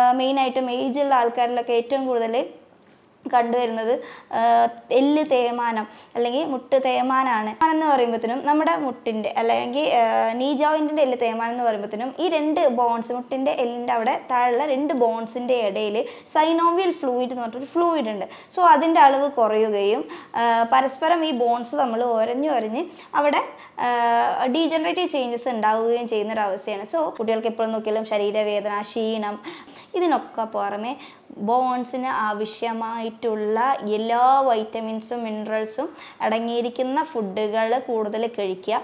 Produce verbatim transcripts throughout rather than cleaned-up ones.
മെയിനായിട്ടും ഏജുള്ള ആൾക്കാരിലൊക്കെ ഏറ്റവും കൂടുതൽ കണ്ടുവരുന്നത് എല്ല് തേയ്മാനം അല്ലെങ്കിൽ മുട്ട് തേയ്മാനാണ് എന്ന് പറയുമ്പോഴത്തേനും നമ്മുടെ മുട്ടിൻ്റെ അല്ലെങ്കിൽ നീ ജോയിൻറ്റിൻ്റെ എല്ല് തേയ്മാനം എന്ന് പറയുമ്പോഴത്തേനും ഈ രണ്ട് ബോൺസ് മുട്ടിൻ്റെ എല്ലിൻ്റെ അവിടെ താഴെയുള്ള രണ്ട് ബോൺസിൻ്റെ ഇടയിൽ സൈനോവിയൽ ഫ്ലൂയിഡ് എന്ന് പറഞ്ഞിട്ടൊരു ഫ്ലൂയിഡ് ഉണ്ട്. സോ അതിൻ്റെ അളവ് കുറയുകയും പരസ്പരം ഈ ബോൺസ് നമ്മൾ ഒരഞ്ഞു ഒരഞ്ഞ് അവിടെ ഡീജനറേറ്റീവ് ചേഞ്ചസ് ഉണ്ടാവുകയും ചെയ്യുന്നൊരവസ്ഥയാണ്. സോ കുട്ടികൾക്ക് എപ്പോഴും നോക്കിയാലും ശരീരവേദന, ക്ഷീണം, ഇതിനൊക്കെ പുറമെ ബോൺസിന് ആവശ്യമായിട്ടുള്ള എല്ലാ വൈറ്റമിൻസും മിനറൽസും അടങ്ങിയിരിക്കുന്ന ഫുഡുകൾ കൂടുതൽ കഴിക്കുക.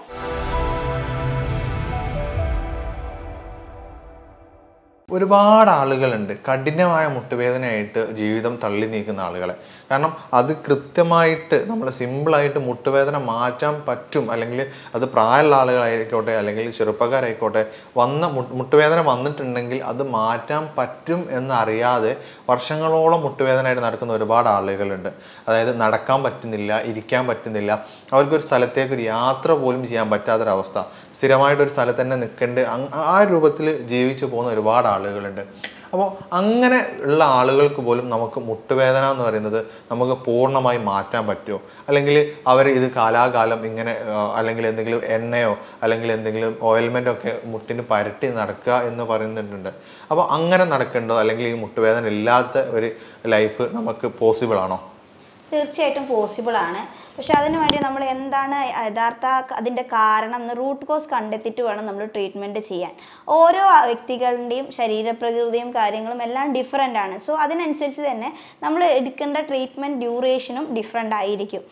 ഒരുപാട് ആളുകളുണ്ട് കഠിനമായ മുട്ടുവേദനയായിട്ട് ജീവിതം തള്ളി നീക്കുന്ന ആളുകളെ. കാരണം അത് കൃത്യമായിട്ട് നമ്മൾ സിമ്പിളായിട്ട് മുട്ടുവേദന മാറ്റാൻ പറ്റും. അല്ലെങ്കിൽ അത് പ്രായമുള്ള ആളുകളായിക്കോട്ടെ അല്ലെങ്കിൽ ചെറുപ്പക്കാരായിക്കോട്ടെ വന്ന മുട്ടുവേദന വന്നിട്ടുണ്ടെങ്കിൽ അത് മാറ്റാൻ പറ്റും എന്നറിയാതെ വർഷങ്ങളോളം മുട്ടുവേദനയായിട്ട് നടക്കുന്ന ഒരുപാട് ആളുകളുണ്ട്. അതായത് നടക്കാൻ പറ്റുന്നില്ല, ഇരിക്കാൻ പറ്റുന്നില്ല, അവർക്കൊരു സ്ഥലത്തേക്ക് ഒരു യാത്ര പോലും ചെയ്യാൻ പറ്റാത്തൊരവസ്ഥ, സ്ഥിരമായിട്ടൊരു സ്ഥലത്ത് തന്നെ നിൽക്കേണ്ട ആ രൂപത്തിൽ ജീവിച്ചു പോകുന്ന ഒരുപാട് ആളുകളുണ്ട്. അപ്പോൾ അങ്ങനെ ഉള്ള ആളുകൾക്ക് പോലും നമുക്ക് മുട്ടുവേദന എന്ന് പറയുന്നത് നമുക്ക് പൂർണ്ണമായി മാറ്റാൻ പറ്റുമോ? അല്ലെങ്കിൽ അവർ ഇത് കാലാകാലം ഇങ്ങനെ അല്ലെങ്കിൽ എന്തെങ്കിലും എണ്ണയോ അല്ലെങ്കിൽ എന്തെങ്കിലും ഓയിൽമെൻ്റോ ഒക്കെ മുട്ടിന് പരട്ടി നടക്കുക എന്ന് പറയുന്നുണ്ട്. അപ്പോൾ അങ്ങനെ നടക്കേണ്ടോ? അല്ലെങ്കിൽ ഈ മുട്ടുവേദന ഇല്ലാത്ത ഒരു ലൈഫ് നമുക്ക് പോസിബിൾ ആണോ? തീർച്ചയായിട്ടും പോസിബിൾ ആണ്. പക്ഷെ അതിനു വേണ്ടി നമ്മൾ എന്താണ് യഥാർത്ഥ അതിൻ്റെ കാരണം എന്ന് റൂട്ട് കോസ് കണ്ടെത്തിയിട്ട് വേണം നമ്മൾ ട്രീറ്റ്മെൻറ്റ് ചെയ്യാൻ. ഓരോ വ്യക്തികളുടെയും ശരീരപ്രകൃതിയും കാര്യങ്ങളും എല്ലാം ഡിഫറെൻ്റ് ആണ്. സോ അതിനനുസരിച്ച് തന്നെ നമ്മൾ എടുക്കേണ്ട ട്രീറ്റ്മെൻറ്റ് ഡ്യൂറേഷനും ഡിഫറെൻ്റ് ആയിരിക്കും.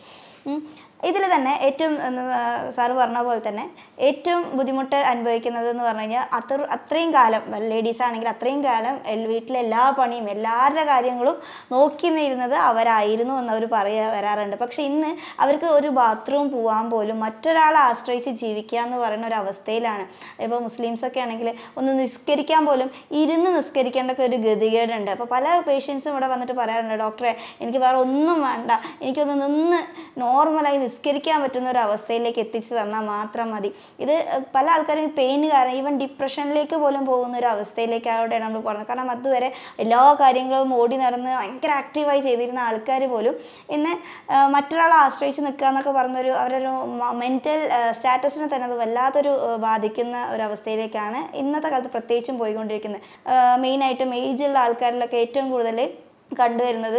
ഇതിൽ തന്നെ ഏറ്റവും സാറ് പറഞ്ഞ പോലെ തന്നെ ഏറ്റവും ബുദ്ധിമുട്ട് അനുഭവിക്കുന്നത് എന്ന് പറഞ്ഞു കഴിഞ്ഞാൽ അത്ര അത്രയും കാലം ലേഡീസ് ആണെങ്കിൽ അത്രയും കാലം വീട്ടിലെ എല്ലാ പണിയും എല്ലാവരുടെ കാര്യങ്ങളും നോക്കി നിന്നിരുന്നത് അവരായിരുന്നു എന്നവർ പറയാ വരാറുണ്ട്. പക്ഷെ ഇന്ന് അവർക്ക് ഒരു ബാത്റൂം പോകാൻ പോലും മറ്റൊരാളെ ആശ്രയിച്ച് ജീവിക്കുക എന്ന് പറയുന്ന ഒരു അവസ്ഥയിലാണ്. ഇപ്പോൾ മുസ്ലിംസൊക്കെ ആണെങ്കിൽ ഒന്ന് നിസ്കരിക്കാൻ പോലും ഇരുന്ന് നിസ്കരിക്കേണ്ട ഒരു ഗതികേടുണ്ട്. അപ്പോൾ പല പേഷ്യൻസും ഇവിടെ വന്നിട്ട് പറയാറുണ്ട്, ഡോക്ടറെ എനിക്ക് വേറെ ഒന്നും വേണ്ട, എനിക്കൊന്ന് നിന്ന് നോർമലായി നിസ്കരിക്കാൻ പറ്റുന്ന ഒരു അവസ്ഥയിലേക്ക് എത്തിച്ചു തന്നാൽ മാത്രം മതി. ഇത് പല ആൾക്കാരും പെയിൻ കാരണം ഈവൻ ഡിപ്രഷനിലേക്ക് പോലും പോകുന്ന ഒരു അവസ്ഥയിലേക്ക് അവിടെയാണ് നമ്മൾ പോകുന്നത്. കാരണം അതുവരെ എല്ലാ കാര്യങ്ങളും ഓടി നടന്ന് ഭയങ്കര ആക്റ്റീവായി ചെയ്തിരുന്ന ആൾക്കാർ പോലും ഇന്ന് മറ്റൊരാളെ ആശ്രയിച്ച് നിൽക്കുക എന്നൊക്കെ പറഞ്ഞൊരു അവരൊരു മെൻ്റൽ സ്റ്റാറ്റസിനെ തന്നെ അത് വല്ലാത്തൊരു ബാധിക്കുന്ന ഒരവസ്ഥയിലേക്കാണ് ഇന്നത്തെ കാലത്ത് പ്രത്യേകിച്ചും പോയിക്കൊണ്ടിരിക്കുന്നത്. മെയിനായിട്ടും ഏജുള്ള ആൾക്കാരിലൊക്കെ ഏറ്റവും കൂടുതൽ കണ്ടുവരുന്നത്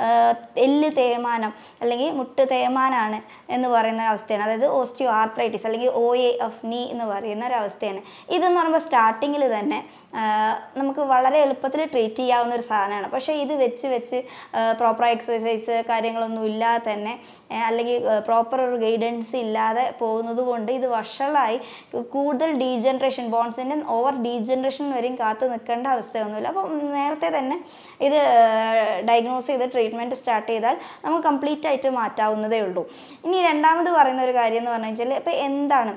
എല്ല് തേയ്മാനം അല്ലെങ്കിൽ മുട്ട് തേയ്മാനാണ് എന്ന് പറയുന്ന അവസ്ഥയാണ്. അതായത് ഓസ്റ്റിയോ ആർത്രൈറ്റിസ് അല്ലെങ്കിൽ ഒ എ ഓഫ് നീ എന്ന് പറയുന്ന ഒരവസ്ഥയാണ്. ഇതെന്ന് പറയുമ്പോൾ സ്റ്റാർട്ടിങ്ങിൽ തന്നെ നമുക്ക് വളരെ എളുപ്പത്തിൽ ട്രീറ്റ് ചെയ്യാവുന്ന ഒരു സാധനമാണ്. പക്ഷേ ഇത് വെച്ച് വെച്ച് പ്രോപ്പർ എക്സസൈസ് കാര്യങ്ങളൊന്നും ഇല്ലാതെ തന്നെ അല്ലെങ്കിൽ പ്രോപ്പർ ഒരു ഗൈഡൻസ് ഇല്ലാതെ പോകുന്നത് കൊണ്ട് ഇത് വഷളായി കൂടുതൽ ഡീജനറേഷൻ ബോൺസിൻ്റെ ഓവർ ഡീജനറേഷൻ വരെയും കാത്തു നിൽക്കേണ്ട അവസ്ഥയൊന്നുമില്ല. അപ്പോൾ നേരത്തെ തന്നെ ഇത് ഡയഗ്നോസ് ചെയ്ത് ട്രീറ്റ്മെൻറ്റ് സ്റ്റാർട്ട് ചെയ്താൽ നമുക്ക് കംപ്ലീറ്റ് ആയിട്ട് മാറ്റാവുന്നതേ ഉള്ളൂ. ഇനി രണ്ടാമത് പറയുന്ന ഒരു കാര്യം എന്ന് പറഞ്ഞു വെച്ചാൽ ഇപ്പോൾ എന്താണ്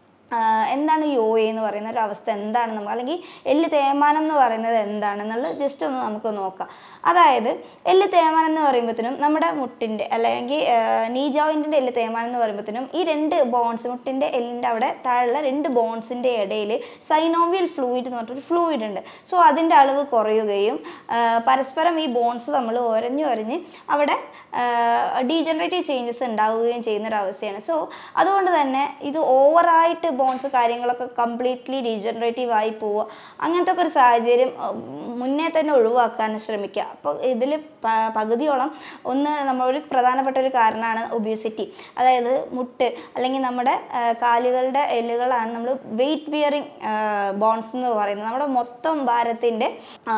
എന്താണ് ഈ ഒ എ എന്ന് പറയുന്ന ഒരു അവസ്ഥ എന്താണ് നമുക്ക്, അല്ലെങ്കിൽ എല്ല് തേയ്മാനം എന്ന് പറയുന്നത് എന്താണെന്നുള്ളത് ജസ്റ്റ് ഒന്ന് നമുക്ക് നോക്കാം. അതായത് എല്ല് തേയ്മാനം എന്ന് പറയുമ്പോഴത്തേനും നമ്മുടെ മുട്ടിൻ്റെ അല്ലെങ്കിൽ നീ ജോയിൻറ്റിൻ്റെ എല്ല് തേയ്മാനം എന്ന് പറയുമ്പോഴത്തേനും ഈ രണ്ട് ബോൺസ് മുട്ടിൻ്റെ എല്ലിൻ്റെ അവിടെ താഴെയുള്ള രണ്ട് ബോൺസിൻ്റെ ഇടയിൽ സൈനോവിയൽ ഫ്ലൂയിഡ് എന്ന് പറഞ്ഞിട്ടൊരു ഫ്ലൂയിഡ് ഉണ്ട്. സോ അതിൻ്റെ അളവ് കുറയുകയും പരസ്പരം ഈ ബോൺസ് നമ്മൾ ഒരഞ്ഞു ഒരഞ്ഞ് അവിടെ ഡീജനറേറ്റീവ് ചേഞ്ചസ് ഉണ്ടാവുകയും ചെയ്യുന്നൊരവസ്ഥയാണ്. സോ അതുകൊണ്ട് തന്നെ ഇത് ഓവറായിട്ട് ബോൺസ് കാര്യങ്ങളൊക്കെ കംപ്ലീറ്റ്ലി ഡീജനറേറ്റീവ് ആയി പോവുക, അങ്ങനത്തെ ഒക്കെ ഒരു സാഹചര്യം മുന്നേ തന്നെ ഒഴിവാക്കാൻ ശ്രമിക്കുക. അപ്പോൾ ഇതിൽ പകുതിയോളം ഒന്ന് നമ്മളൊരു പ്രധാനപ്പെട്ട ഒരു കാരണമാണ് ഒബ്യൂസിറ്റി. അതായത് മുട്ട് അല്ലെങ്കിൽ നമ്മുടെ കാലുകളുടെ എല്ലുകളാണ് നമ്മൾ വെയിറ്റ് ബിയറിങ് ബോൺസ് എന്ന് പറയുന്നത്. നമ്മുടെ മൊത്തം ഭാരത്തിൻ്റെ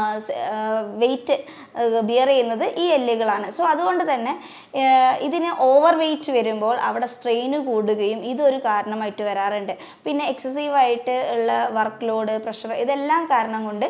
വെയിറ്റ് ബിയർ ചെയ്യുന്നത് ഈ എല്ലുകളാണ്. സോ അതുകൊണ്ട് തന്നെ ഇതിന് ഓവർ വെയിറ്റ് വരുമ്പോൾ അവിടെ സ്ട്രെയിന് കൂടുകയും ഇതൊരു കാരണമായിട്ട് വരാറുണ്ട്. പിന്നെ എക്സസീവായിട്ട് ഉള്ള വർക്ക് ലോഡ്, പ്രഷർ, ഇതെല്ലാം കാരണം കൊണ്ട്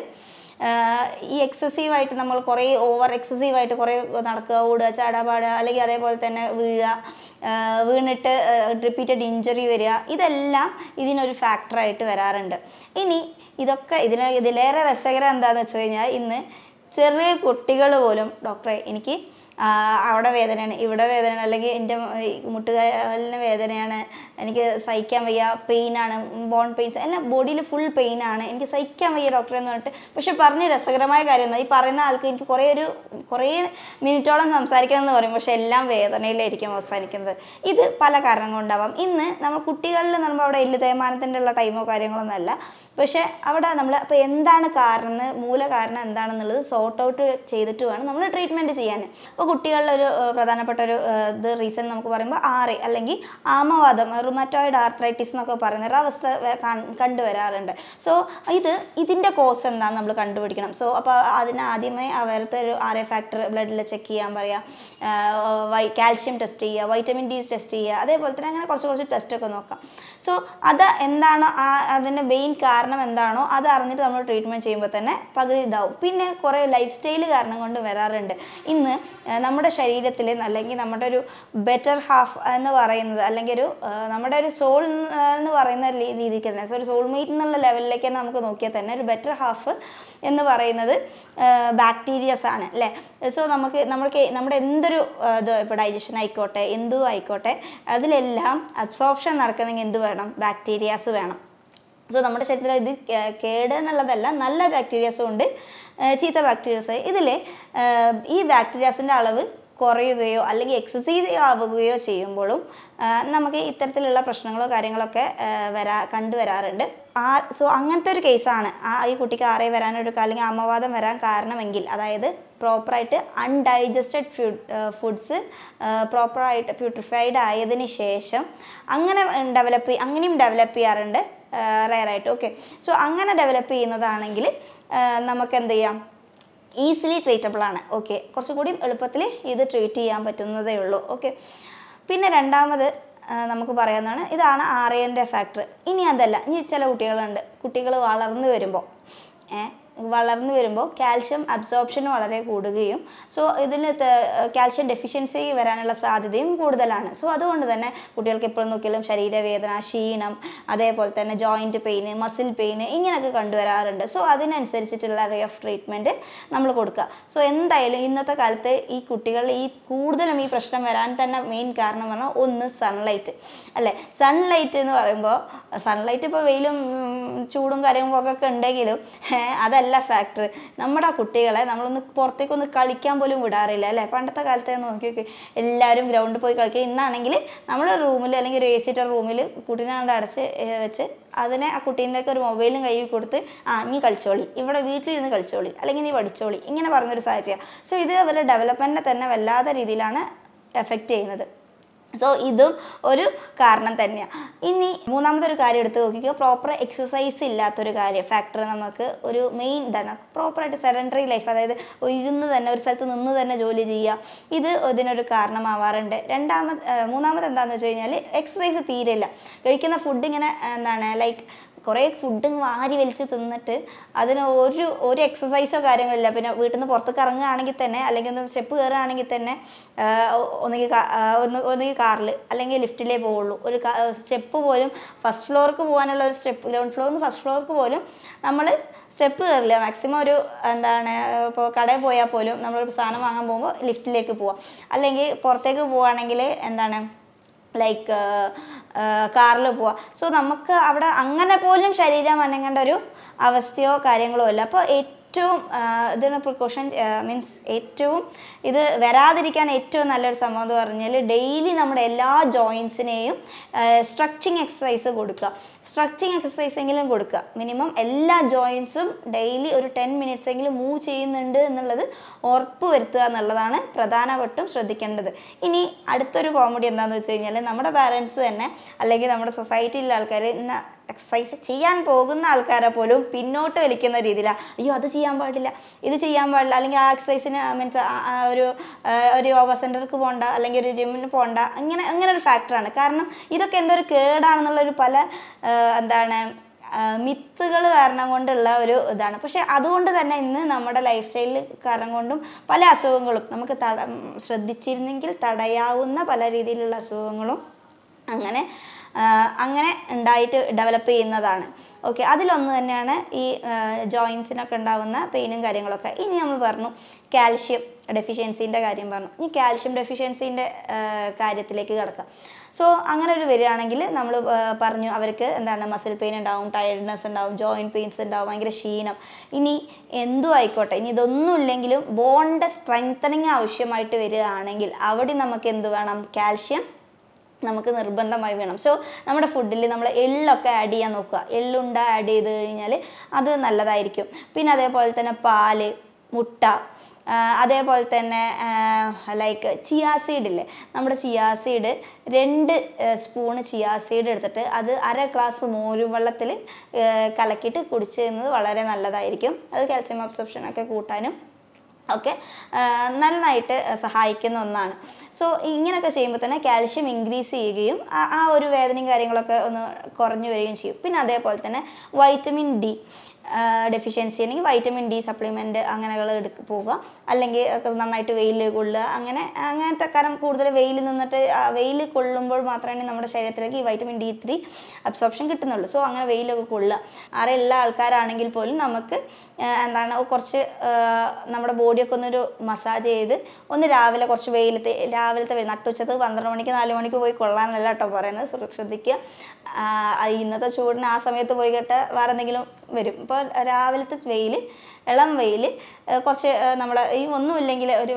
ഈ എക്സസീവായിട്ട് നമ്മൾ കുറേ ഓവർ എക്സസീവായിട്ട് കുറേ നടക്കുക, ഓടുക, ചാടാപാടുക, അല്ലെങ്കിൽ അതേപോലെ തന്നെ വീഴുക, വീണിട്ട് റിപ്പീറ്റഡ് ഇഞ്ചുറി വരിക, ഇതെല്ലാം ഇതിനൊരു ഫാക്ടറായിട്ട് വരാറുണ്ട്. ഇനി ഇതൊക്കെ ഇതിന് ഇതിലേറെ രസകരം എന്താണെന്ന് വെച്ച് കഴിഞ്ഞാൽ ഇന്ന് ചെറിയ കുട്ടികൾ പോലും ഡോക്ടറെ എനിക്ക് അവിടെ വേദനയാണ്, ഇവിടെ വേദനയാണ്, അല്ലെങ്കിൽ എൻ്റെ മുട്ടുകാലിന് വേദനയാണ്, എനിക്ക് സഹിക്കാൻ വയ്യ, പെയിനാണ്, ബോൺ പെയിൻസ്, എല്ലാം ബോഡിയിൽ ഫുൾ പെയിനാണ്, എനിക്ക് സഹിക്കാൻ വയ്യ ഡോക്ടറെ എന്ന് പറഞ്ഞിട്ട്. പക്ഷെ പറഞ്ഞ് രസകരമായ കാര്യം എന്താ, ഈ പറയുന്ന ആൾക്ക് എനിക്ക് കുറേ ഒരു കുറേ മിനിറ്റോളം സംസാരിക്കണം എന്ന് പറയും, പക്ഷെ എല്ലാം വേദനയിലായിരിക്കും അവസാനിക്കുന്നത്. ഇത് പല കാരണം കൊണ്ടാവാം. ഇന്ന് നമ്മൾ കുട്ടികളിൽ നമ്മൾ അവിടെ എല്ല് തേയ്മാനത്തിൻ്റെ ഉള്ള ടൈമോ കാര്യങ്ങളൊന്നും അല്ല, പക്ഷേ അവിടെ നമ്മൾ അപ്പോൾ എന്താണ് കാരണം, മൂല കാരണം എന്താണെന്നുള്ളത് സോർട്ട് ഔട്ട് ചെയ്തിട്ട് വേണം നമ്മൾ ട്രീറ്റ്മെൻറ്റ് ചെയ്യാൻ. അപ്പോൾ കുട്ടികളിലൊരു പ്രധാനപ്പെട്ട ഒരു ഇത് റീസൺ നമുക്ക് പറയുമ്പോൾ ആറ് അല്ലെങ്കിൽ ആമവാദം, റുമറ്റോയിഡ് ആർത്രൈറ്റിസ് എന്നൊക്കെ പറയുന്ന ഒരു അവസ്ഥ കണ്ടുവരാറുണ്ട്. സോ ഇത് ഇതിൻ്റെ കോസ് എന്താണെന്ന് നമ്മൾ കണ്ടുപിടിക്കണം. സോ അപ്പോൾ അതിന് ആദ്യമേ അവരുടെ ഒരു ആർ എ ഫാക്ടർ ബ്ലഡിൽ ചെക്ക് ചെയ്യാൻ പറയുക, വൈ കാൽഷ്യം ടെസ്റ്റ് ചെയ്യുക, വൈറ്റമിൻ ഡി ടെസ്റ്റ് ചെയ്യുക, അതേപോലെ തന്നെ അങ്ങനെ കുറച്ച് കുറച്ച് ടെസ്റ്റൊക്കെ നോക്കാം. സോ അത് എന്താണോ ആ അതിൻ്റെ മെയിൻ കാരണം എന്താണോ അത് അറിഞ്ഞിട്ട് നമ്മൾ ട്രീറ്റ്മെൻറ്റ് ചെയ്യുമ്പോൾ തന്നെ പകുതി ഇതാവും. പിന്നെ കുറേ ലൈഫ് സ്റ്റൈൽ കാരണം കൊണ്ട് വരാറുണ്ട്. ഇന്ന് നമ്മുടെ ശരീരത്തിൽ അല്ലെങ്കിൽ നമ്മുടെ ഒരു ബെറ്റർ ഹാഫ് എന്ന് പറയുന്നത്, അല്ലെങ്കിൽ ഒരു നമ്മുടെ ഒരു സോൾ എന്ന് പറയുന്ന രീതിക്ക് തന്നെ, സോ ഒരു സോൾമേറ്റ് എന്നുള്ള ലെവലിലേക്ക് തന്നെ നമുക്ക് നോക്കിയാൽ തന്നെ ഒരു ബെറ്റർ ഹാഫ് എന്ന് പറയുന്നത് ബാക്ടീരിയസ് ആണ് അല്ലേ. സോ നമുക്ക് നമ്മൾക്ക് നമ്മുടെ എന്തൊരു ഇത് ഇപ്പോൾ ഡൈജഷൻ ആയിക്കോട്ടെ എന്തും ആയിക്കോട്ടെ അതിലെല്ലാം അബ്സോർപ്ഷൻ നടക്കണമെങ്കിൽ എന്ത് വേണം, ബാക്ടീരിയാസ് വേണം. സോ നമ്മുടെ ശരീരത്തിൽ ഇത് കേട് എന്നുള്ളതല്ല, നല്ല ബാക്ടീരിയാസും ഉണ്ട്, ചീത്ത ബാക്ടീരിയാസ്. ഇതിൽ ഈ ബാക്ടീരിയാസിൻ്റെ അളവ് കുറയുകയോ അല്ലെങ്കിൽ എക്സസൈസ് ആവുകയോ ചെയ്യുമ്പോഴും നമുക്ക് ഇത്തരത്തിലുള്ള പ്രശ്നങ്ങളോ കാര്യങ്ങളൊക്കെ വരാ കണ്ടുവരാറുണ്ട്. ആ സോ അങ്ങനത്തെ ഒരു കേസാണ് ആ ഈ കുട്ടിക്ക് ആറേ വരാനൊരു അല്ലെങ്കിൽ അമ്മവാദം വരാൻ കാരണമെങ്കിൽ, അതായത് പ്രോപ്പറായിട്ട് അൺഡൈജസ്റ്റഡ് ഫുഡ് ഫുഡ്സ് പ്രോപ്പറായിട്ട് പ്യൂരിഫൈഡ് ആയതിന് ശേഷം അങ്ങനെ ഡെവലപ്പ് അങ്ങനെയും ഡെവലപ്പ് ചെയ്യാറുണ്ട് റെയറായിട്ട്. ഓക്കെ, സോ അങ്ങനെ ഡെവലപ്പ് ചെയ്യുന്നതാണെങ്കിൽ നമുക്ക് എന്ത് ചെയ്യാം, ഈസിലി ട്രീറ്റബിൾ ആണ്. ഓക്കെ, കുറച്ചുകൂടി എളുപ്പത്തിൽ ഇത് ട്രീറ്റ് ചെയ്യാൻ പറ്റുന്നതേ ഉള്ളൂ. ഓക്കെ, പിന്നെ രണ്ടാമത് നമുക്ക് പറയാവുന്നതാണ് ഇതാണ് ആർ എൻ്റെ ഫാക്ടർ. ഇനി അതല്ല, ഇനി ചില കുട്ടികളുണ്ട്, കുട്ടികൾ വളർന്നു വരുമ്പോൾ ഏ വളർന്നു വരുമ്പോൾ കാൽഷ്യം അബ്സോർപ്ഷൻ വളരെ കൂടുകയും സോ ഇതിന് കാൽഷ്യം ഡെഫിഷ്യൻസി വരാനുള്ള സാധ്യതയും കൂടുതലാണ്. സോ അതുകൊണ്ട് തന്നെ കുട്ടികൾക്ക് എപ്പോഴും നോക്കിയാലും ശരീരവേദന, ക്ഷീണം, അതേപോലെ തന്നെ ജോയിൻറ്റ് പെയിന്, മസിൽ പെയിന് ഇങ്ങനെയൊക്കെ കണ്ടുവരാറുണ്ട്. സോ അതിനനുസരിച്ചിട്ടുള്ള വേ ഓഫ് ട്രീറ്റ്മെൻറ്റ് നമ്മൾ കൊടുക്കുക. സോ എന്തായാലും ഇന്നത്തെ കാലത്ത് ഈ കുട്ടികൾ ഈ കൂടുതലും ഈ പ്രശ്നം വരാൻ തന്നെ മെയിൻ കാരണം പറഞ്ഞാൽ ഒന്ന് സൺലൈറ്റ് അല്ലേ. സൺലൈറ്റ് എന്ന് പറയുമ്പോൾ സൺലൈറ്റ് ഇപ്പോൾ വെയിലും ചൂടും കാര്യങ്ങളൊക്കെ ഉണ്ടെങ്കിലും അതല്ല അല്ല ഫാക്ടർ. നമ്മുടെ കുട്ടികളെ നമ്മളൊന്ന് പുറത്തേക്കൊന്ന് കളിക്കാൻ പോലും വിടാറില്ല അല്ലേ. പണ്ടത്തെ കാലത്തെ നോക്കി നോക്കി എല്ലാവരും ഗ്രൗണ്ടിൽ പോയി കളിക്കുക. ഇന്നാണെങ്കിൽ നമ്മുടെ റൂമിൽ അല്ലെങ്കിൽ ഒരു എ സിയുടെ റൂമിൽ കുട്ടീനെ കൊണ്ട് അടച്ച് വെച്ച് അതിനെ ആ കുട്ടീൻ്റെ ഒക്കെ ഒരു മൊബൈലും കയ്യിൽ കൊടുത്ത് ആ നീ കളിച്ചോളി, ഇവിടെ വീട്ടിലിരുന്ന് കളിച്ചോളി, അല്ലെങ്കിൽ നീ പഠിച്ചോളി, ഇങ്ങനെ പറഞ്ഞൊരു സാഹചര്യം. സോ ഇത് അവരുടെ ഡെവലപ്മെൻറ്റിനെ തന്നെ വല്ലാത്ത രീതിയിലാണ് എഫക്റ്റ് ചെയ്യുന്നത്. സോ ഇതും ഒരു കാരണം തന്നെയാണ്. ഇനി മൂന്നാമതൊരു കാര്യം എടുത്ത് നോക്കിക്കുക, പ്രോപ്പർ എക്സസൈസ് ഇല്ലാത്തൊരു കാര്യം ഫാക്ടർ നമുക്ക് ഒരു മെയിൻ ഇതാണ്. പ്രോപ്പറായിട്ട് സെഡൻറ്ററി ലൈഫ്, അതായത് ഇരുന്ന് തന്നെ ഒരു സ്ഥലത്ത് നിന്ന് തന്നെ ജോലി ചെയ്യുക, ഇത് ഇതിനൊരു കാരണമാവാറുണ്ട്. രണ്ടാമത് മൂന്നാമത് എന്താണെന്ന് വെച്ച് കഴിഞ്ഞാൽ എക്സസൈസ് തീരെയില്ല. കഴിക്കുന്ന ഫുഡ് ഇങ്ങനെ എന്താണ് ലൈക്ക് കുറേ ഫുഡ് വാരി വലിച്ച് തിന്നിട്ട് അതിന് ഒരു ഒരു എക്സസൈസോ കാര്യങ്ങളില്ല. പിന്നെ വീട്ടിൽ നിന്ന് പുറത്തേക്ക് ഇറങ്ങുകയാണെങ്കിൽ തന്നെ അല്ലെങ്കിൽ ഒന്ന് സ്റ്റെപ്പ് കയറുകയാണെങ്കിൽ തന്നെ ഒന്നുകിൽ ഒന്ന് ഒന്നുകിൽ കാറിൽ അല്ലെങ്കിൽ ലിഫ്റ്റിലേ പോവുള്ളൂ. ഒരു സ്റ്റെപ്പ് പോലും ഫസ്റ്റ് ഫ്ലോർക്ക് പോകാനുള്ള ഒരു സ്റ്റെപ്പ് ഗ്രൗണ്ട് ഫ്ലോറിൽ നിന്ന് ഫസ്റ്റ് ഫ്ലോർക്ക് പോലും നമ്മൾ സ്റ്റെപ്പ് കയറില്ല. മാക്സിമം ഒരു എന്താണ് ഇപ്പോൾ കടയിൽ പോയാൽ പോലും നമ്മളൊരു സാധനം വാങ്ങാൻ പോകുമ്പോൾ ലിഫ്റ്റിലേക്ക് പോവാം. അല്ലെങ്കിൽ പുറത്തേക്ക് പോവുകയാണെങ്കിൽ എന്താണ് ലൈക്ക് കാറിൽ പോവാം. സോ നമുക്ക് അവിടെ അങ്ങനെ പോലും ശരീരം അനങ്ങേണ്ട ഒരു അവസ്ഥയോ കാര്യങ്ങളോ അല്ല. അപ്പോൾ ഏറ്റവും ഇതിന് പ്രിക്കോഷൻ മീൻസ് ഏറ്റവും ഇത് വരാതിരിക്കാൻ ഏറ്റവും നല്ലൊരു സംഭവം എന്ന് പറഞ്ഞാൽ ഡെയിലി നമ്മുടെ എല്ലാ ജോയിൻസിനെയും സ്ട്രെച്ചിങ് എക്സസൈസ് കൊടുക്കുക. സ്ട്രെച്ചിങ് എക്സസൈസ് എങ്കിലും കൊടുക്കുക. മിനിമം എല്ലാ ജോയിൻസും ഡെയിലി ഒരു ടെൻ മിനിറ്റ്സ് എങ്കിലും മൂവ് ചെയ്യുന്നുണ്ട് എന്നുള്ളത് ഉറപ്പ് വരുത്തുക എന്നുള്ളതാണ് പ്രധാനമായിട്ടും ശ്രദ്ധിക്കേണ്ടത്. ഇനി അടുത്തൊരു കോമഡി എന്താണെന്ന് വെച്ച് കഴിഞ്ഞാൽ നമ്മുടെ പാരൻസ് തന്നെ അല്ലെങ്കിൽ നമ്മുടെ സൊസൈറ്റിയിലെ ആൾക്കാർ ഇന്ന് എക്സസൈസ് ചെയ്യാൻ പോകുന്ന ആൾക്കാരെ പോലും പിന്നോട്ട് വലിക്കുന്ന രീതിയിലാണ്. അയ്യോ അത് ചെയ്യാൻ പാടില്ല, ഇത് ചെയ്യാൻ പാടില്ല, അല്ലെങ്കിൽ ആ എക്സസൈസിന് മീൻസ് ഒരു ഒരു യോഗ സെൻറ്റർക്ക് പോകണ്ട, അല്ലെങ്കിൽ ഒരു ജിമ്മിന് പോകണ്ട, അങ്ങനെ അങ്ങനെ ഒരു ഫാക്ടറാണ്. കാരണം ഇതൊക്കെ എന്തോ ഒരു കേടാണെന്നുള്ളൊരു പല എന്താണ് മിത്തുകൾ കാരണം കൊണ്ടുള്ള ഒരു ഇതാണ്. പക്ഷെ അതുകൊണ്ട് തന്നെ ഇന്ന് നമ്മുടെ ലൈഫ് സ്റ്റൈലിൽ കാരണം കൊണ്ടും പല അസുഖങ്ങളും നമുക്ക് തട ശ്രദ്ധിച്ചിരുന്നെങ്കിൽ തടയാവുന്ന പല രീതിയിലുള്ള അസുഖങ്ങളും അങ്ങനെ അങ്ങനെ ഉണ്ടായിട്ട് ഡെവലപ്പ് ചെയ്യുന്നതാണ്. ഓക്കെ, അതിലൊന്ന് തന്നെയാണ് ഈ ജോയിൻസിനൊക്കെ ഉണ്ടാകുന്ന പെയിനും കാര്യങ്ങളൊക്കെ. ഇനി നമ്മൾ പറഞ്ഞു കാൽഷ്യം ഡെഫിഷ്യൻസിൻ്റെ കാര്യം പറഞ്ഞു. ഈ കാൽഷ്യം ഡെഫിഷ്യൻസിൻ്റെ കാര്യത്തിലേക്ക് കിടക്കാം. സോ അങ്ങനെ ഒരു വരികയാണെങ്കിൽ നമ്മൾ പറഞ്ഞു അവർക്ക് എന്താണ് മസിൽ പെയിൻ ഉണ്ടാവും, ടയർഡ്നെസ് ഉണ്ടാവും, ജോയിൻറ്റ് പെയിൻസ് ഉണ്ടാവും, ഭയങ്കര ക്ഷീണം. ഇനി എന്തും ആയിക്കോട്ടെ, ഇനി ഇതൊന്നും ഇല്ലെങ്കിലും ബോണിൻ്റെ സ്ട്രെങ്തനിങ് ആവശ്യമായിട്ട് വരികയാണെങ്കിൽ അവിടെ നമുക്ക് എന്ത് വേണം? കാൽഷ്യം നമുക്ക് നിർബന്ധമായി വേണം. സോ നമ്മുടെ ഫുഡിൽ നമ്മൾ എള്ളൊക്കെ ആഡ് ചെയ്യാൻ നോക്കുക. എള്ളുണ്ട ആഡ് ചെയ്ത് കഴിഞ്ഞാൽ അത് നല്ലതായിരിക്കും. പിന്നെ അതേപോലെ തന്നെ പാല്, മുട്ട, അതേപോലെ തന്നെ ലൈക്ക് ചിയാ സീഡില്ലേ, നമ്മുടെ ചിയാ സീഡ് രണ്ട് സ്പൂണ് ചിയാ സീഡ് എടുത്തിട്ട് അത് അര ഗ്ലാസ് മോരും വെള്ളത്തിൽ കലക്കിയിട്ട് കുടിച്ചു ചെയ്യുന്നത് വളരെ നല്ലതായിരിക്കും. അത് കാൽസ്യം അബ്സോർപ്ഷനൊക്കെ കൂട്ടാനും ഒക്കെ നന്നായിട്ട് സഹായിക്കുന്ന ഒന്നാണ്. സോ ഇങ്ങനെയൊക്കെ ചെയ്യുമ്പോൾ തന്നെ കാൽഷ്യം ഇൻക്രീസ് ചെയ്യുകയും ആ ഒരു വേദനയും കാര്യങ്ങളൊക്കെ ഒന്ന് കുറഞ്ഞു വരികയും ചെയ്യും. പിന്നെ അതേപോലെ തന്നെ വൈറ്റമിൻ ഡി ഡെഫിഷ്യൻസി അല്ലെങ്കിൽ വൈറ്റമിൻ ഡി സപ്ലിമെൻറ്റ് അങ്ങനെകൾ എടുക്ക പോവുക, അല്ലെങ്കിൽ നന്നായിട്ട് വെയിൽ കൊള്ളുക. അങ്ങനെ അങ്ങനത്തെ കാരണം കൂടുതൽ വെയിൽ നിന്നിട്ട് വെയിൽ കൊള്ളുമ്പോൾ മാത്രമേ നമ്മുടെ ശരീരത്തിലേക്ക് ഈ വൈറ്റമിൻ ഡി ത്രീ അബ്സോർപ്ഷൻ കിട്ടുന്നുള്ളൂ. സോ അങ്ങനെ വെയിലൊക്കെ കൊള്ളുക. അറിയുള്ള ആൾക്കാരാണെങ്കിൽ പോലും നമുക്ക് എന്താണ് കുറച്ച് നമ്മുടെ ബോഡിയൊക്കെ ഒന്നൊരു മസാജ് ചെയ്ത് ഒന്ന് രാവിലെ കുറച്ച് വെയിലത്തെ രാവിലത്തെ വെയിൽ നട്ടുച്ചത് പന്ത്രണ്ട് മണിക്ക് നാല് മണിക്ക് പോയി കൊള്ളാനല്ല കേട്ടോ പറയുന്നത്, ശ്രദ്ധിക്കുക. ഇന്നത്തെ ചൂടിന് ആ സമയത്ത് പോയി കേട്ട് വേറെ എന്തെങ്കിലും വരും. ഇപ്പോൾ രാവിലത്തെ വെയിൽ, ഇളം വെയിൽ കുറച്ച് നമ്മൾ ഈ ഒന്നുമില്ലെങ്കിൽ ഒരു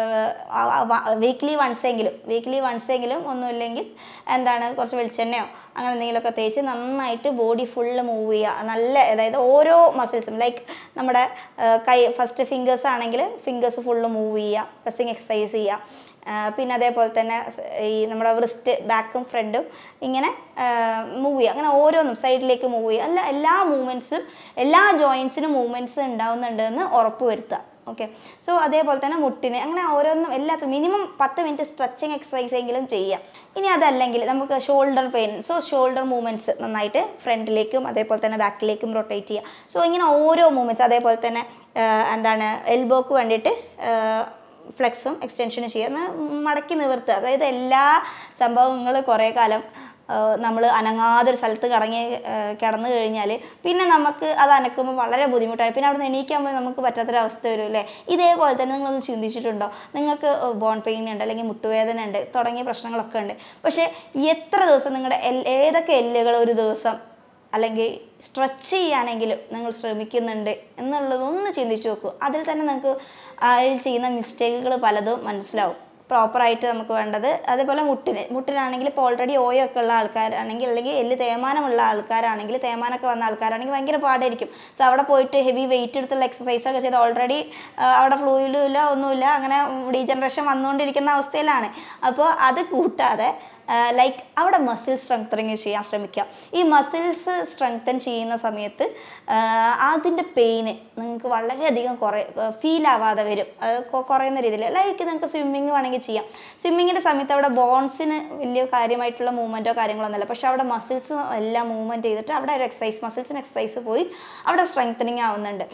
വീക്ക്ലി വൺസെങ്കിലും വീക്ക്ലി വൺസെങ്കിലും ഒന്നുമില്ലെങ്കിൽ എന്താണ് കുറച്ച് വെളിച്ചെണ്ണയോ അങ്ങനെ എന്തെങ്കിലുമൊക്കെ തേച്ച് നന്നായിട്ട് ബോഡി ഫുള്ള് മൂവ് ചെയ്യുക. നല്ല അതായത് ഓരോ മസിൽസും ലൈക്ക് നമ്മുടെ കൈ ഫസ്റ്റ് ഫിംഗേഴ്സ് ആണെങ്കിൽ ഫിംഗേഴ്സ് ഫുള്ള് മൂവ് ചെയ്യുക, പ്രസ്സിങ് എക്സസൈസ് ചെയ്യുക. പിന്നെ അതേപോലെ തന്നെ ഈ നമ്മുടെ റിസ്റ്റ് ബാക്കും ഫ്രണ്ടും ഇങ്ങനെ മൂവ് ചെയ്യുക. അങ്ങനെ ഓരോന്നും സൈഡിലേക്ക് മൂവ് ചെയ്യുക. അല്ല എല്ലാ മൂവ്മെൻറ്റ്സും എല്ലാ ജോയിൻസിനും മൂവ്മെൻറ്റ്സ് ഉണ്ടാവുന്നുണ്ട് എന്ന് ഉറപ്പ് വരുത്തുക. ഓക്കെ, സോ അതേപോലെ തന്നെ മുട്ടിന് അങ്ങനെ ഓരോന്നും എല്ലാത്തും മിനിമം പത്ത് മിനിറ്റ് സ്ട്രെച്ചിങ് എക്സസൈസ് എങ്കിലും ചെയ്യുക. ഇനി അതല്ലെങ്കിൽ നമുക്ക് shoulder pain, so shoulder movements നന്നായിട്ട് ഫ്രണ്ടിലേക്കും അതേപോലെ തന്നെ ബാക്കിലേക്കും റൊട്ടേറ്റ് ചെയ്യുക. സോ ഇങ്ങനെ ഓരോ മൂവ്മെൻറ്റ്സ് അതേപോലെ തന്നെ എന്താണ് എൽബോക്ക് വേണ്ടിയിട്ട് ഫ്ലെക്സും എക്സ്റ്റൻഷനും ചെയ്യുക, മടക്കി നിവർത്തുക. അതായത് എല്ലാ സംഭവങ്ങൾ കുറേ കാലം നമ്മൾ അനങ്ങാതൊരു സ്ഥലത്ത് കടങ്ങി കിടന്നു കഴിഞ്ഞാൽ പിന്നെ നമുക്ക് അത് അനക്കുമ്പോൾ വളരെ ബുദ്ധിമുട്ടായി, പിന്നെ അവിടെ നിന്ന് എണീക്കാൻ നമുക്ക് പറ്റാത്തൊരവസ്ഥ വരും അല്ലേ. ഇതേപോലെ തന്നെ നിങ്ങളൊന്ന് ചിന്തിച്ചിട്ടുണ്ടോ? നിങ്ങൾക്ക് ബോൺ പെയിൻ ഉണ്ട് അല്ലെങ്കിൽ മുട്ടുവേദന ഉണ്ട് തുടങ്ങിയ പ്രശ്നങ്ങളൊക്കെ ഉണ്ട്. പക്ഷേ എത്ര ദിവസം നിങ്ങളുടെ എൽ ഏതൊക്കെ എല്ലുകൾ ഒരു ദിവസം അല്ലെങ്കിൽ സ്ട്രെച്ച് ചെയ്യാനെങ്കിലും നിങ്ങൾ ശ്രമിക്കുന്നുണ്ട് എന്നുള്ളതൊന്ന് ചിന്തിച്ച് നോക്കൂ. അതിൽ തന്നെ നിങ്ങൾക്ക് അതിൽ ചെയ്യുന്ന മിസ്റ്റേക്കുകൾ പലതും മനസ്സിലാവും. പ്രോപ്പറായിട്ട് നമുക്ക് വേണ്ടത് അതേപോലെ മുട്ടിന് മുട്ടിനാണെങ്കിൽ ഇപ്പോൾ ഓൾറെഡി ഓയൊക്കെ ഉള്ള ആൾക്കാരാണെങ്കിൽ അല്ലെങ്കിൽ എല്ല് തേയ്മാനമുള്ള ആൾക്കാരാണെങ്കിൽ തേയ്മാനമൊക്കെ വന്ന ആൾക്കാരാണെങ്കിൽ ഭയങ്കര പാടായിരിക്കും. സോ അവിടെ പോയിട്ട് ഹെവി വെയിറ്റ് എടുത്തുള്ള എക്സസൈസൊക്കെ ചെയ്ത് ഓൾറെഡി അവിടെ ഫ്ലൂയിലും ഇല്ല ഒന്നുമില്ല, അങ്ങനെ ഡീജനറേഷൻ വന്നുകൊണ്ടിരിക്കുന്ന അവസ്ഥയിലാണ്. അപ്പോൾ അത് കൂട്ടാതെ ലൈക്ക് അവിടെ മസിൽ സ്ട്രെങ്തനിങ് ചെയ്യാൻ ശ്രമിക്കുക. ഈ മസിൽസ് സ്ട്രെങ്തൻ ചെയ്യുന്ന സമയത്ത് അതിൻ്റെ പെയിന് നിങ്ങൾക്ക് വളരെയധികം കുറേ ഫീൽ ആവാതെ വരും, കുറയുന്ന രീതിയിൽ. ലൈക്ക് നിങ്ങൾക്ക് സ്വിമ്മിങ് വേണമെങ്കിൽ ചെയ്യാം. സ്വിമ്മിങ്ങിൻ്റെ സമയത്ത് അവിടെ ബോൺസിന് വലിയ കാര്യമായിട്ടുള്ള മൂവ്മെൻറ്റോ കാര്യങ്ങളൊന്നുമില്ല, പക്ഷേ അവിടെ മസിൽസ് എല്ലാം മൂവ്മെൻറ്റ് ചെയ്തിട്ട് അവിടെ ഒരു എക്സസൈസ് മസിൽസിന് എക്സസൈസ് പോയി അവിടെ സ്ട്രെങ്തനിങ് ആവുന്നുണ്ട്.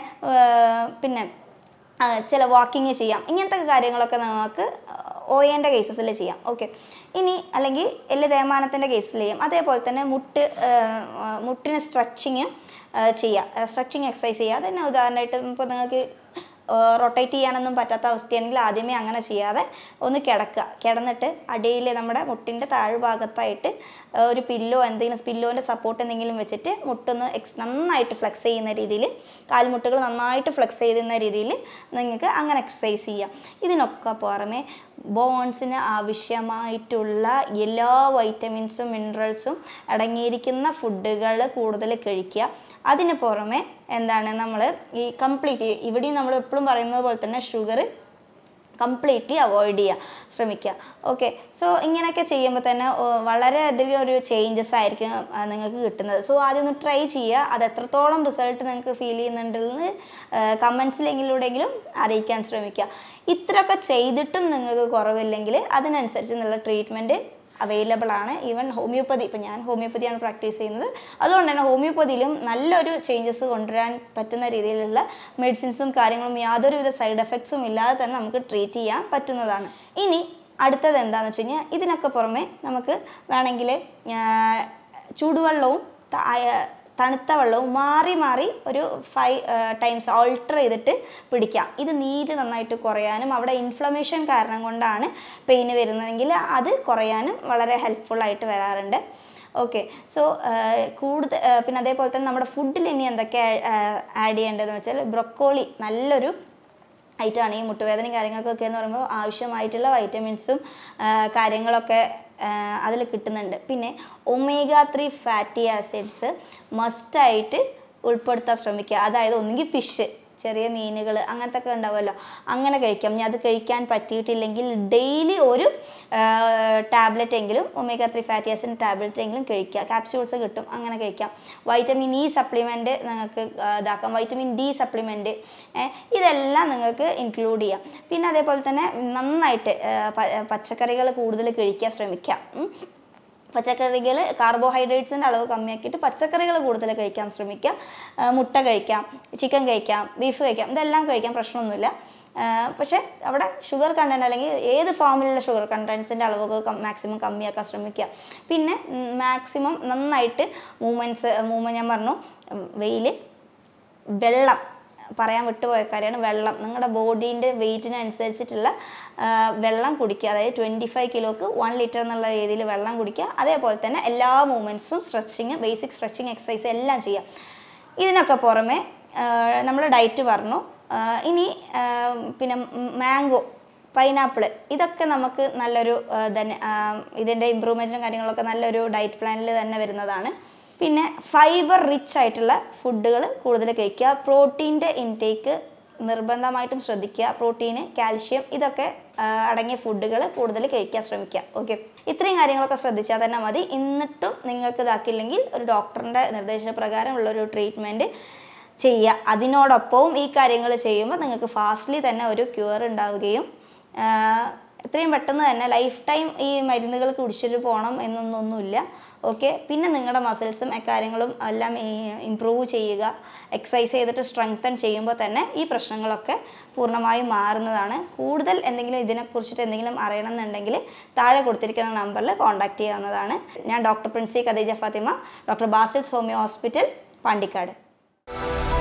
പിന്നെ ചില വാക്കിങ് ചെയ്യാം. ഇങ്ങനത്തെ കാര്യങ്ങളൊക്കെ നമുക്ക് ഓയേൻ്റെ കേസസിൽ ചെയ്യാം. ഓക്കെ, ഇനി അല്ലെങ്കിൽ എല്ല് തേയ്മാനത്തിൻ്റെ കേസിൽ ചെയ്യാം. അതേപോലെ തന്നെ മുട്ട് മുട്ടിന് സ്ട്രെച്ചിങ് ചെയ്യുക, സ്ട്രെച്ചിങ് എക്സസൈസ് ചെയ്യുക. അതന്നെ ഉദാഹരണമായിട്ട് ഇപ്പോൾ നിങ്ങൾക്ക് റൊട്ടേറ്റ് ചെയ്യാനൊന്നും പറ്റാത്ത അവസ്ഥയാണെങ്കിൽ ആദ്യമേ അങ്ങനെ ചെയ്യാതെ ഒന്ന് കിടക്കുക. കിടന്നിട്ട് അടിയിൽ നമ്മുടെ മുട്ടിൻ്റെ താഴ്ഭാഗത്തായിട്ട് ഒരു പില്ലോ എന്തെങ്കിലും പില്ലോൻ്റെ സപ്പോർട്ട് എന്തെങ്കിലും വെച്ചിട്ട് മുട്ടൊന്ന് എക്സ് നന്നായിട്ട് ഫ്ലെക്സ് ചെയ്യുന്ന രീതിയിൽ, കാൽമുട്ടുകൾ നന്നായിട്ട് ഫ്ലെക്സ് ചെയ്യുന്ന രീതിയിൽ നിങ്ങൾക്ക് അങ്ങനെ എക്സസൈസ് ചെയ്യാം. ഇതിനൊക്കെ പുറമെ ബോൺസിന് ആവശ്യമായിട്ടുള്ള എല്ലാ വൈറ്റമിൻസും മിനറൽസും അടങ്ങിയിരിക്കുന്ന ഫുഡുകൾ കൂടുതൽ കഴിക്കുക. അതിന് പുറമെ എന്താണ് നമ്മൾ ഈ കംപ്ലീറ്റ് ഇവിടെയും നമ്മൾ എപ്പോഴും പറയുന്നത് പോലെ തന്നെ ഷുഗർ കംപ്ലീറ്റ്ലി അവോയ്ഡ് ചെയ്യുക ശ്രമിക്കുക. ഓക്കെ, സോ ഇങ്ങനെയൊക്കെ ചെയ്യുമ്പോൾ തന്നെ വളരെയധികം ഒരു ചേഞ്ചസ് ആയിരിക്കും നിങ്ങൾക്ക് കിട്ടുന്നത്. സോ ആദ്യം ഒന്ന് ട്രൈ ചെയ്യുക. അത് എത്രത്തോളം റിസൾട്ട് നിങ്ങൾക്ക് ഫീൽ ചെയ്യുന്നുണ്ടെന്ന് കമൻസിലെങ്കിലൂടെങ്കിലും അറിയിക്കാൻ ശ്രമിക്കുക. ഇത്രയൊക്കെ ചെയ്തിട്ടും നിങ്ങൾക്ക് കുറവില്ലെങ്കിൽ അതിനനുസരിച്ച് നല്ല ട്രീറ്റ്മെൻറ്റ് അവൈലബിൾ ആണ്. ഈവൻ ഹോമിയോപ്പതി, ഇപ്പം ഞാൻ ഹോമിയോപ്പതിയാണ് പ്രാക്ടീസ് ചെയ്യുന്നത്, അതുകൊണ്ട് തന്നെ ഹോമിയോപ്പതിയിലും നല്ലൊരു ചേഞ്ചസ് കൊണ്ടുവരാൻ പറ്റുന്ന രീതിയിലുള്ള മെഡിസിൻസും കാര്യങ്ങളും യാതൊരുവിധ സൈഡ് എഫക്ട്സും ഇല്ലാതെ തന്നെ നമുക്ക് ട്രീറ്റ് ചെയ്യാൻ പറ്റുന്നതാണ്. ഇനി അടുത്തത് എന്താണെന്ന് വെച്ച് കഴിഞ്ഞാൽ ഇതിനൊക്കെ പുറമെ നമുക്ക് വേണമെങ്കിൽ ചൂടുവെള്ളവും തണുത്ത വെള്ളവും മാറി മാറി ഒരു ഫൈവ് ടൈംസ് ഓൾട്ടർ ചെയ്തിട്ട് പിടിക്കാം. ഇത് നീര് നന്നായിട്ട് കുറയാനും അവിടെ ഇൻഫ്ലമേഷൻ കാരണം കൊണ്ടാണ് പെയിന് വരുന്നതെങ്കിൽ അത് കുറയാനും വളരെ ഹെൽപ്ഫുള്ളായിട്ട് വരാറുണ്ട്. ഓക്കെ, സോ കൂടുതൽ പിന്നെ അതേപോലെ തന്നെ നമ്മുടെ ഫുഡിൽ ഇനി എന്തൊക്കെ ആഡ് ചെയ്യേണ്ടതെന്ന് വെച്ചാൽ ബ്രൊക്കോളി നല്ലൊരു ഐറ്റമാണ്. ഈ മുട്ടുവേദനയും കാര്യങ്ങൾക്കൊക്കെ എന്ന് പറയുമ്പോൾ ആവശ്യമായിട്ടുള്ള വൈറ്റമിൻസും കാര്യങ്ങളൊക്കെ അതിൽ കിട്ടുന്നുണ്ട്. പിന്നെ ഒമേഗ ത്രീ ഫാറ്റി ആസിഡ്സ് മസ്റ്റായിട്ട് ഉൾപ്പെടുത്താൻ ശ്രമിക്കുക. അതായത് ഒന്നുകിൽ ഫിഷ്, ചെറിയ മീനുകൾ അങ്ങനത്തെ ഒക്കെ ഉണ്ടാവുമല്ലോ, അങ്ങനെ കഴിക്കാം. ഇനി അത് കഴിക്കാൻ പറ്റിയിട്ടില്ലെങ്കിൽ ഡെയിലി ഒരു ടാബ്ലറ്റ് എങ്കിലും omega three fatty acid tablet എങ്കിലും കഴിക്കുക. ക്യാപ്സ്യൂൾസ് കിട്ടും, അങ്ങനെ കഴിക്കാം. വൈറ്റമിൻ ഇ സപ്ലിമെൻറ്റ് നിങ്ങൾക്ക് ഇതാക്കാം. വൈറ്റമിൻ ഡി സപ്ലിമെൻറ്റ്, ഇതെല്ലാം നിങ്ങൾക്ക് ഇൻക്ലൂഡ് ചെയ്യാം. പിന്നെ അതേപോലെ തന്നെ നന്നായിട്ട് പച്ചക്കറികൾ കൂടുതൽ കഴിക്കാൻ ശ്രമിക്കാം. പച്ചക്കറികൾ കാർബോഹൈഡ്രേറ്റ്സിൻ്റെ അളവ് കമ്മിയാക്കിയിട്ട് പച്ചക്കറികൾ കൂടുതൽ കഴിക്കാൻ ശ്രമിക്കുക. മുട്ട കഴിക്കാം, ചിക്കൻ കഴിക്കാം, ബീഫ് കഴിക്കാം, ഇതെല്ലാം കഴിക്കാം, പ്രശ്നമൊന്നുമില്ല. പക്ഷേ അവിടെ ഷുഗർ കണ്ടൻറ്റ് അല്ലെങ്കിൽ ഏത് ഫോമിലുള്ള ഷുഗർ കണ്ടൻറ്റ്സിൻ്റെ അളവൊക്കെ മാക്സിമം കമ്മിയാക്കാൻ ശ്രമിക്കുക. പിന്നെ മാക്സിമം നന്നായിട്ട് മൂവ്മെൻറ്റ്സ് മൂവ്മെൻറ്റ് ഞാൻ പറഞ്ഞു, വെയിൽ, വെള്ളം പറയാൻ വിട്ടുപോയ കാര്യമാണ് വെള്ളം. നിങ്ങളുടെ ബോഡീൻ്റെ വെയ്റ്റിനനുസരിച്ചിട്ടുള്ള വെള്ളം കുടിക്കുക. അതായത് ട്വൻറ്റി ഫൈവ് കിലോക്ക് വൺ ലിറ്റർ എന്നുള്ള രീതിയിൽ വെള്ളം കുടിക്കുക. അതേപോലെ തന്നെ എല്ലാ മൂവ്മെൻറ്റ്സും സ്ട്രെച്ചിങ്, ബേസിക് സ്ട്രെച്ചിങ് എക്സസൈസ് എല്ലാം ചെയ്യാം. ഇതിനൊക്കെ പുറമെ നമ്മൾ ഡയറ്റ് പറഞ്ഞു. ഇനി പിന്നെ മാംഗോ, പൈനാപ്പിൾ, ഇതൊക്കെ നമുക്ക് നല്ലൊരു തന്നെ ഇതിൻ്റെ ഇമ്പ്രൂവ്മെൻറ്റിനും കാര്യങ്ങളൊക്കെ നല്ലൊരു ഡയറ്റ് പ്ലാനിൽ തന്നെ വരുന്നതാണ്. പിന്നെ ഫൈബർ റിച്ച് ആയിട്ടുള്ള ഫുഡുകൾ കൂടുതൽ കഴിക്കുക. പ്രോട്ടീൻ്റെ ഇൻടേക്ക് നിർബന്ധമായിട്ടും ശ്രദ്ധിക്കുക. പ്രോട്ടീന്, കാൽഷ്യം ഇതൊക്കെ അടങ്ങിയ ഫുഡുകൾ കൂടുതൽ കഴിക്കാൻ ശ്രമിക്കുക. ഓക്കെ, ഇത്രയും കാര്യങ്ങളൊക്കെ ശ്രദ്ധിച്ചാൽ തന്നെ മതി. എന്നിട്ടും നിങ്ങൾക്ക് ഇതാക്കില്ലെങ്കിൽ ഒരു ഡോക്ടറിൻ്റെ നിർദ്ദേശപ്രകാരമുള്ളൊരു ട്രീറ്റ്മെൻറ്റ് ചെയ്യുക. അതിനോടൊപ്പവും ഈ കാര്യങ്ങൾ ചെയ്യുമ്പോൾ നിങ്ങൾക്ക് ഫാസ്റ്റ്ലി തന്നെ ഒരു ക്യൂർ ഉണ്ടാവുകയും എത്രയും പെട്ടെന്ന് തന്നെ ലൈഫ് ടൈം ഈ മരുന്നുകൾ കുടിച്ചിട്ട് പോകണം എന്നൊന്നൊന്നുമില്ല. ഓക്കെ, പിന്നെ നിങ്ങളുടെ മസിൽസും കാര്യങ്ങളും എല്ലാം ഇമ്പ്രൂവ് ചെയ്യുക. എക്സസൈസ് ചെയ്തിട്ട് സ്ട്രെങ്തൻ ചെയ്യുമ്പോൾ തന്നെ ഈ പ്രശ്നങ്ങളൊക്കെ പൂർണ്ണമായും മാറുന്നതാണ്. കൂടുതൽ എന്തെങ്കിലും ഇതിനെക്കുറിച്ചിട്ട് എന്തെങ്കിലും അറിയണമെന്നുണ്ടെങ്കിൽ താഴെ കൊടുത്തിരിക്കുന്ന നമ്പറിൽ കോൺടാക്റ്റ് ചെയ്യാവുന്നതാണ്. ഞാൻ doctor Princy Khadija Fathima, doctor Basil's homeo hospital, Pandikkad.